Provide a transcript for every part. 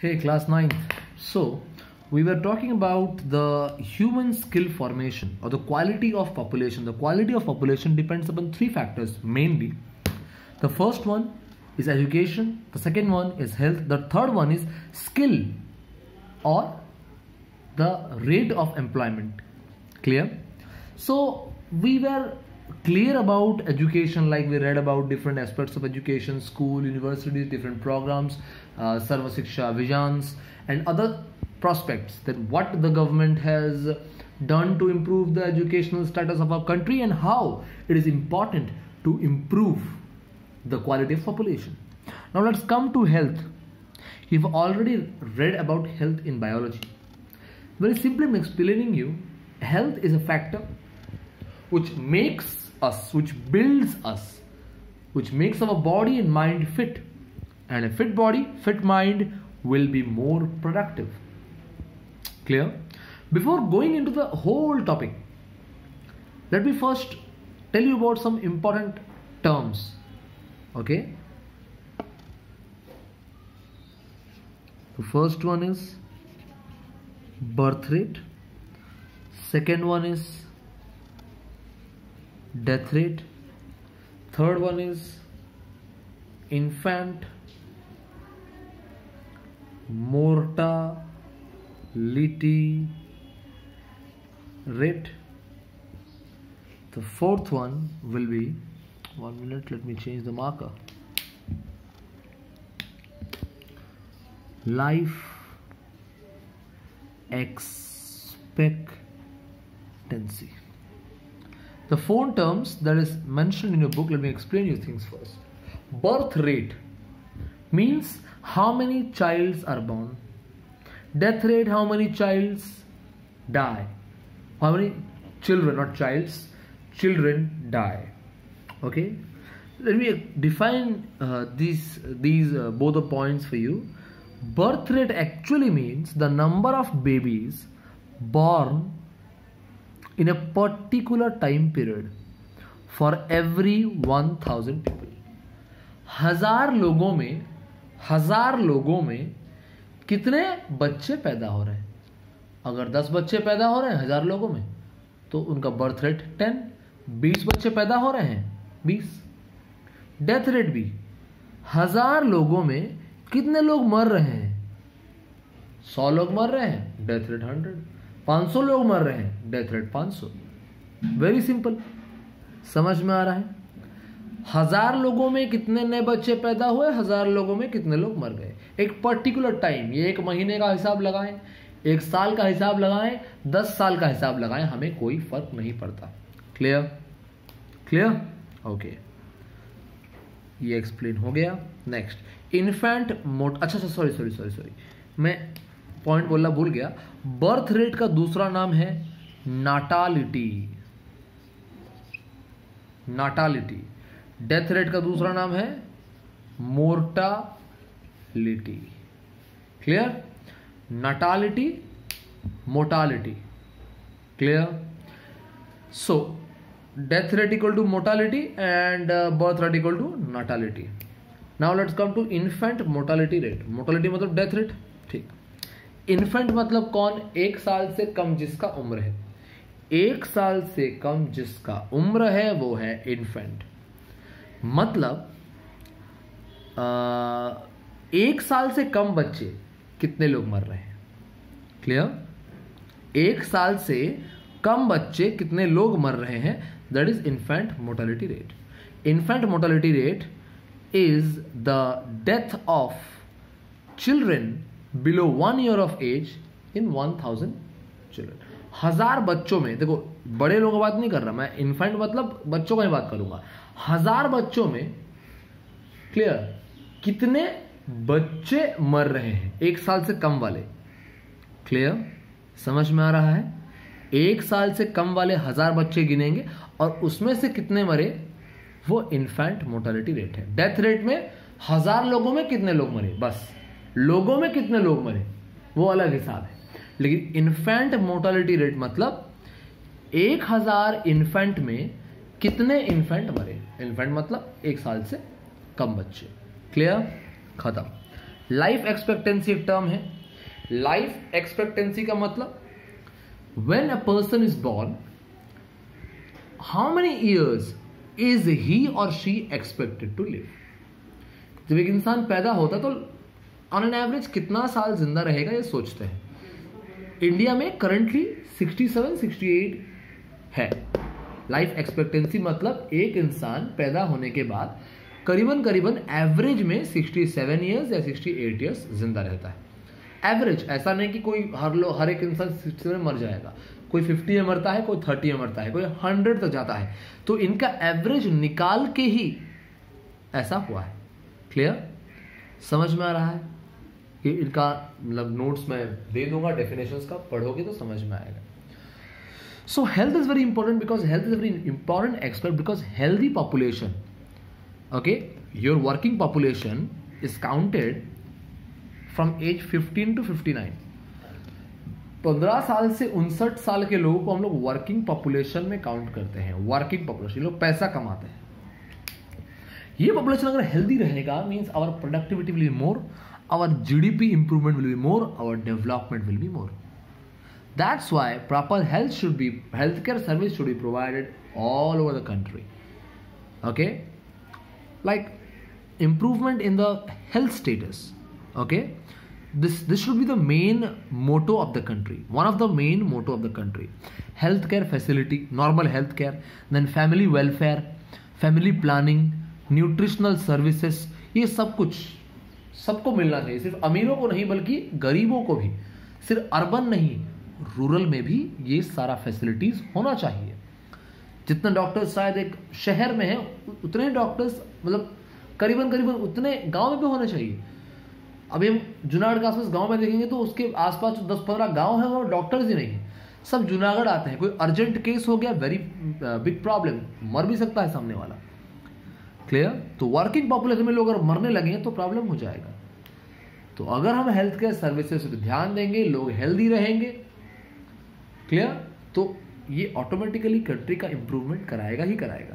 Hey, class 9th. So, we were talking about the human skill formation or the quality of population. The quality of population depends upon three factors mainly. The first one is education, the second one is health, the third one is skill or the rate of employment. Clear? So, we were clear about education, like we read about different aspects of education, school, universities, different programs, Sarva Shiksha Abhiyans and other prospects, that what the government has done to improve the educational status of our country and how it is important to improve the quality of population. Now let's come to health. You've already read about health in biology. Very simply I'm explaining you, health is a factor which makes us, which builds us, which makes our body and mind fit. And a fit body, fit mind will be more productive. Clear? Before going into the whole topic, let me first tell you about some important terms. Okay? The first one is birth rate. Second one is death rate. Third one is infant mortality rate. The fourth one will be, 1 minute, let me change the marker, life expectancy. The four terms that is mentioned in your book, let me explain you things first. Birth rate means how many childs are born. Death rate, how many childs die. How many children, not childs, children die. Okay. Let me define these both the points for you. Birth rate actually means the number of babies born in a particular time period for every 1000 people. हजार लोगों में कितने बच्चे पैदा हो रहे हैं. अगर 10 बच्चे पैदा हो रहे हैं 1000 लोगों में तो उनका बर्थ रेट 10. 20 बच्चे पैदा हो रहे हैं 20. डेथ रेट भी 1000 लोगों में कितने लोग मर रहे हैं. 100 लोग मर रहे हैं, डेथ रेट 100. 500 लोग मर रहे हैं, डेथ रेट 500. वेरी सिंपल, समझ में आ रहा है. 1000 लोगों में कितने नए बच्चे पैदा हुए, 1000 लोगों में कितने लोग मर गए. एक पर्टिकुलर टाइम, ये 1 महीने का हिसाब लगाएं, 1 साल का हिसाब लगाएं, 10 साल का हिसाब लगाएं, हमें कोई फर्क नहीं पड़ता. क्लियर? क्लियर? ओके, ये एक्सप्लेन हो गया. नेक्स्ट, इन्फेंट अच्छा सॉरी, मैं पॉइंट बोलना भूल गया. बर्थ रेट का दूसरा नाम है नाटालिटी. डेथ रेट का दूसरा नाम है mortality. Clear? Natality, mortality. Clear? So death rate equal to mortality and birth rate equal to natality. Now let's come to infant mortality rate. Mortality मतलब डेथ रेट. ठीक. इन्फेंट मतलब कौन? 1 साल से कम जिसका उम्र है. 1 साल से कम जिसका उम्र है वो है इन्फेंट. मतलब 1 साल से कम बच्चे कितने लोग मर रहे हैं. क्लियर? 1 साल से कम बच्चे कितने लोग मर रहे हैं, that is infant mortality rate. Infant mortality rate is the death of children below 1 year of age in 1000 children. 1000 बच्चों में, देखो बड़े लोगों की बात नहीं कर रहा मैं, इन्फेंट मतलब बच्चों का ही बात करूंगा. 1000 बच्चों में, क्लियर, कितने बच्चे मर रहे हैं 1 साल से कम वाले. क्लियर? समझ में आ रहा है? 1 साल से कम वाले 1000 बच्चे गिनेंगे और उसमें से कितने मरे, वो इन्फेंट मोर्टालिटी रेट है. डेथ रेट में 1000 लोगों में कितने लोग मरे, बस. लोगों में कितने लोग मरे वो अलग हिसाब है. लेकिन इन्फेंट मोर्टालिटी रेट मतलब 1000 इन्फेंट में कितने इन्फेंट मरे. इन्फेंट मतलब 1 साल से कम बच्चे. क्लियर? खत्म. लाइफ एक्सपेक्टेंसी एक टर्म है। लाइफ एक्सपेक्टेंसी का मतलब when a person is born, how many years is he और शी एक्सपेक्टेड टू लिव। जब एक इंसान पैदा होता है तो ऑन एन एवरेज कितना साल जिंदा रहेगा ये सोचते हैं। इंडिया में करंटली 67-68 है लाइफ एक्सपेक्टेंसी। मतलब एक इंसान पैदा होने के बाद करीबन एवरेज में 67 ईयर्स या 68 ईयर्स जिंदा रहता है। एवरेज, ऐसा नहीं कि कोई हर एक इंसान 67 में मर जाएगा। कोई 50 में मरता है, कोई 30 में मरता है, कोई 100 तक जाता है। तो इनका एवरेज निकाल के ही ऐसा हुआ है। क्लियर? समझ में आ रहा है? कि इनका मतलब नोट्स मैं दे दूंगा, डेफिनेशंस का पढ़ोगे तो समझ में आएगा। So health is very important because health is very important expect because healthy population, okay, your working population is counted from age 15 to 59। 15 साल से 59 साल के लोगों को हम लोग वर्किंग पॉपुलेशन में काउंट करते हैं। वर्किंग पॉपुलेशन, लोग पैसा कमाते हैं। ये पॉपुलेशन अगर हेल्दी रहेगा means our productivity will be more, our GDP improvement will be more, our development will be more. That's why proper healthcare service should be provided all over the country. Okay, like improvement in the health status. Okay, this should be the main motto of the country. One of the main motto of the country. Healthcare facility, normal healthcare, then family welfare, family planning, nutritional services. ये सब कुछ सबको मिलना चाहिए, सिर्फ अमीरों को नहीं बल्कि गरीबों को भी। सिर्फ अर्बन नहीं, रूरल में भी ये सारा फैसिलिटीज होना चाहिए। जितने डॉक्टर्स शायद एक शहर में है उतने डॉक्टर्स मतलब करीबन उतने गांव में भी होने चाहिए। अभी हम जूनागढ़ के आसपास गांव में देखेंगे तो उसके आसपास 10-15 गांव हैं और डॉक्टर्स ही नहीं है, सब जूनागढ़ आते हैं। कोई अर्जेंट केस हो गया, वेरी बिग प्रॉब्लम, मर भी सकता है सामने वाला। क्लियर? तो वर्किंग पॉपुलेशन में लोग अगर मरने लगे तो प्रॉब्लम हो जाएगा। तो अगर हम हेल्थ केयर सर्विसेज पे ध्यान देंगे, लोग हेल्दी रहेंगे, क्लियर, तो ये ऑटोमेटिकली कंट्री का इंप्रूवमेंट कराएगा ही कराएगा।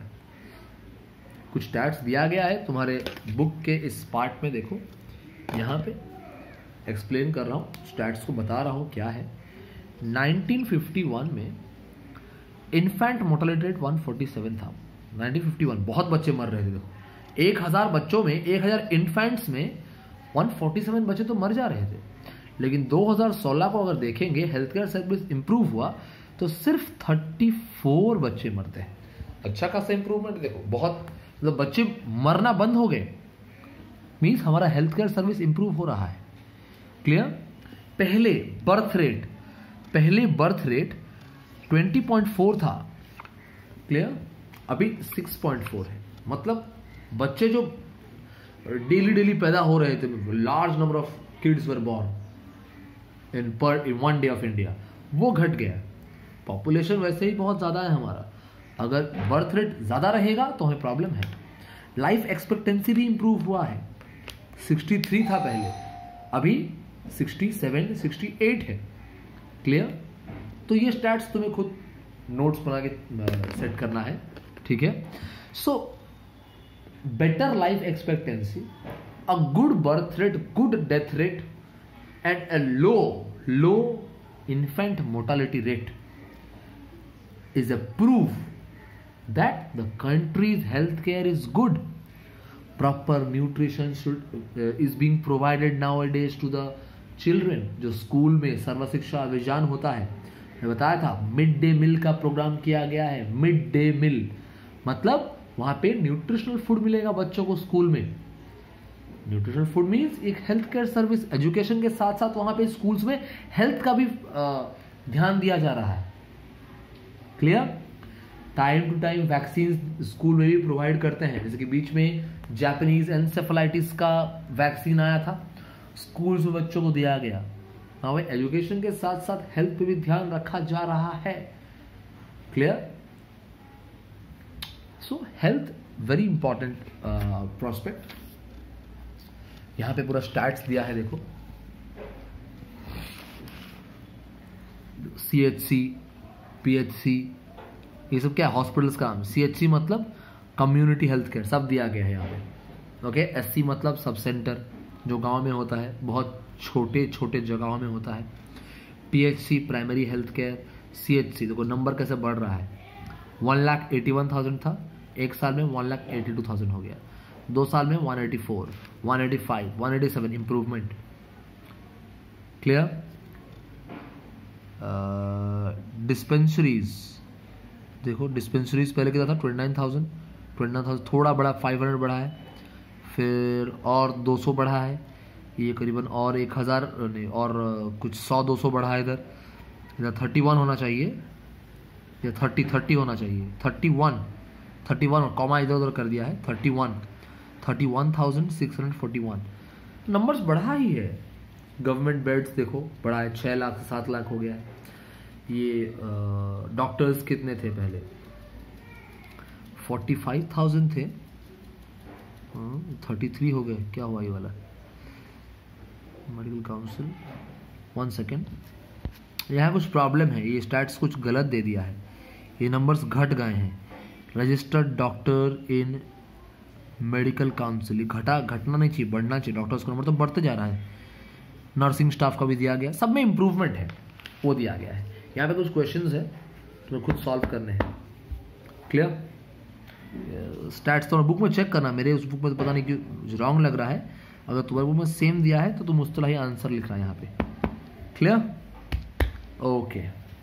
कुछ स्टैट्स दिया गया है तुम्हारे बुक के इस पार्ट में, देखो यहाँ पे एक्सप्लेन कर रहा हूँ, स्टैट्स को बता रहा हूँ क्या है। 1951 में इन्फेंट मोर्टेलिटी रेट 147 था। 1951 बहुत बच्चे मर रहे थे। देखो 1000 बच्चों में 1000 इन्फेंट्स में 147 बच्चे तो मर जा रहे थे। लेकिन 2016 को अगर देखेंगे, हेल्थ केयर सर्विस इंप्रूव हुआ तो सिर्फ 34 बच्चे मरते हैं। अच्छा खासा इंप्रूवमेंट देखो, बहुत मतलब बच्चे मरना बंद हो गए, मीन्स हमारा हेल्थ केयर सर्विस इंप्रूव हो रहा है। क्लियर? पहले बर्थ रेट 20.4 था, क्लियर, अभी 6.4 है। मतलब बच्चे जो डेली पैदा हो रहे थे, large number of kids were born in one day of India, वो घट गया। पॉपुलेशन वैसे ही बहुत ज़्यादा है हमारा, अगर बर्थ रेट ज़्यादा रहेगा तो हमें प्रॉब्लम है। लाइफ एक्सपेक्टेंसी भी इंप्रूव हुआ है, 63 था पहले, अभी 67-68 है। क्लियर? तो ये स्टैट्स तुम्हें खुद नोट्स बना के सेट करना है, ठीक है। So better life expectancy, a good birth rate, good death rate and a low infant mortality rate is a proof that the country's healthcare is good. Proper nutrition is being provided nowadays to the children. जो school में सर्व शिक्षा अभियान होता है, मैं बताया था, mid day meal का प्रोग्राम किया गया है। मिड डे मील मतलब वहां पे न्यूट्रिशनल फूड मिलेगा बच्चों को स्कूल में। न्यूट्रिशनल फूड मीन्स एक हेल्थ केयर सर्विस, एजुकेशन के साथ साथ वहां पे स्कूल्स में हेल्थ का भी ध्यान दिया जा रहा है। Clear? Time to time vaccine school में भी प्रोवाइड करते हैं, जैसे कि बीच में जापानीज एनसेफेलाइटिस का वैक्सीन आया था, स्कूल्स में बच्चों को दिया गया। हाँ भाई, एजुकेशन के साथ साथ हेल्थ पे भी ध्यान रखा जा रहा है। Clear? So health very important prospect. यहां पे पूरा स्टैट्स दिया है, देखो CHC, PHC, ये सब क्या है? हॉस्पिटल्स का नाम। CHC मतलब कम्युनिटी हेल्थ केयर, सब दिया गया है यहाँ पे। ओके, SC मतलब सब सेंटर, जो गांव में होता है, बहुत छोटे छोटे जगहों में होता है। PHC primary health care, CHC, देखो नंबर कैसे बढ़ रहा है। 1,81,000 था, एक साल में 1,82,000 हो गया, 2 साल में 184, 185, 187, इम्प्रूवमेंट। क्लियर। डिस्पेंसरीज देखो, डिस्पेंसरीज पहले कितना था 29,000, थोड़ा बढ़ा, 500 बढ़ा है, फिर और 200 बढ़ा है, ये करीबन और 1,000 नहीं, और कुछ 100-200 बढ़ा है। इधर 31 होना चाहिए या 30 होना चाहिए, 31 कॉमा इधर उधर कर दिया है, 31,641 नंबर्स बढ़ा ही है। गवर्नमेंट बेड्स देखो बढ़ा है, 6 लाख से 7 लाख हो गया है। ये डॉक्टर्स कितने थे पहले, 45,000 थे, 33 हो गए, क्या हुआ ये वाला। मेडिकल काउंसिल, 1 सेकेंड, यहाँ कुछ प्रॉब्लम है, ये स्टैट्स कुछ गलत दे दिया है, ये नंबर्स घट गए हैं। Registered doctor in medical council, घटना नहीं चाहिए, बढ़ना चाहिए, डॉक्टर्स का नंबर तो बढ़ते जा रहा है। नर्सिंग स्टाफ का भी दिया गया, सब में इम्प्रूवमेंट है, वो दिया गया है। यहाँ पे कुछ क्वेश्चंस है तो खुद सॉल्व करने हैं। क्लियर। स्टैट्स तो बुक में चेक करना, मेरे उस बुक में तो पता नहीं क्यों रॉन्ग लग रहा है, अगर तुम्हारे बुक में सेम दिया है तो तुम उस तरह ही आंसर लिख रहा है यहाँ पे। Clear, okay.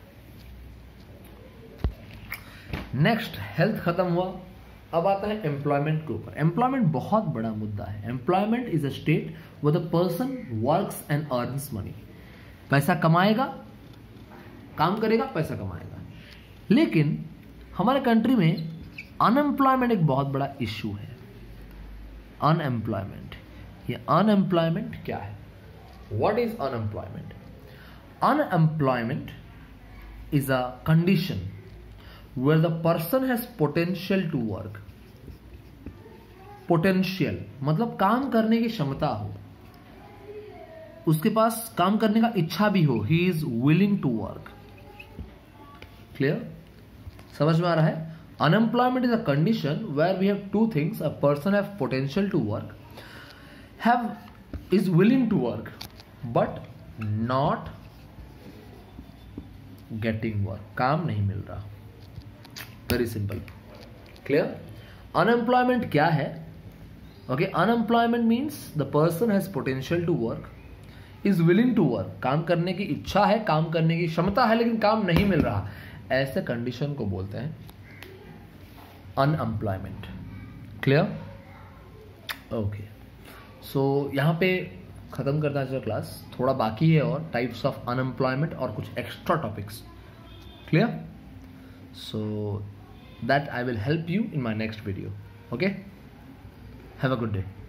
नेक्स्ट, हेल्थ खत्म हुआ, अब आता है एम्प्लॉयमेंट के ऊपर। एम्प्लॉयमेंट बहुत बड़ा मुद्दा है। Employment is a state where the person works and earns money, पैसा कमाएगा, काम करेगा, पैसा कमाएगा। लेकिन हमारे कंट्री में अनएम्प्लॉयमेंट एक बहुत बड़ा इश्यू है। अनएम्प्लॉयमेंट, ये अनएम्प्लॉयमेंट क्या है? What is unemployment? Unemployment is a condition where the person has potential to work. Potential मतलब काम करने की क्षमता हो, उसके पास काम करने का इच्छा भी हो, he is willing to work. Clear, समझ में आ रहा है? Unemployment is a condition where we have two things, a person have potential to work, have is willing to work but not getting work, काम नहीं मिल रहा। Very simple. क्लियर। अनएम्प्लॉयमेंट क्या है? Okay, unemployment means the person has potential to work, is willing to work, काम करने की इच्छा है, काम करने की क्षमता है, लेकिन काम नहीं मिल रहा, ऐसे कंडीशन को बोलते हैं अनएम्प्लॉयमेंट। Clear, okay. सो यहां पे खत्म करता है क्लास, थोड़ा बाकी है और टाइप्स ऑफ अनएम्प्लॉयमेंट और कुछ extra topics. Clear, so that I will help you in my next video. Okay, have a good day.